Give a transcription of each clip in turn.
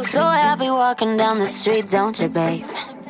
so happy walking down the street, don't you, babe?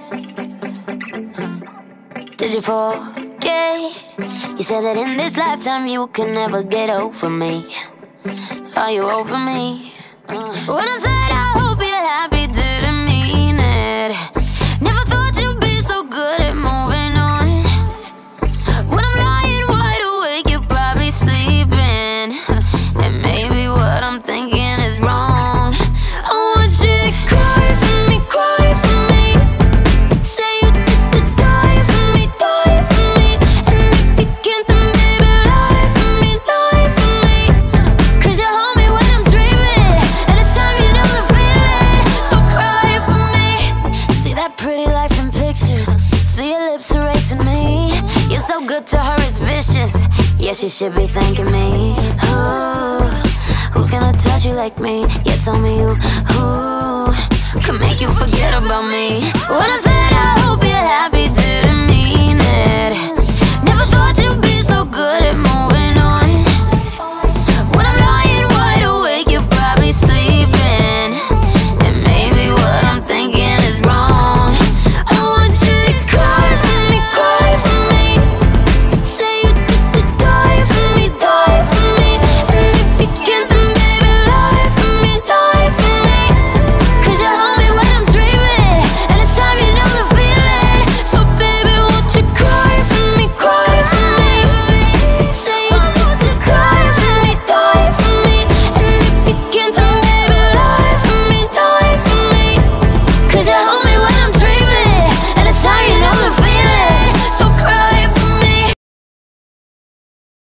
Did you forget? You said that in this lifetime you can never get over me. Are you over me? When I said I hope you're happy, didn't mean it. Never thought you'd be so good at moving on. When I'm lying wide awake, you're probably sleeping. And maybe what I'm thinking is wrong. I want you to cry for me, cry for me. Say you did to die for me, die for me. And if you can't, then baby, lie for me, lie for me. Cause you hold me when I'm dreaming, and it's time you know the feeling. So cry for me. See that pretty life in pictures, see your lips erasing me. You're so good to her, it's vicious. Yeah, she should be thanking me. Who's gonna touch you like me? Yeah, tell me who could make you forget about me. When I said I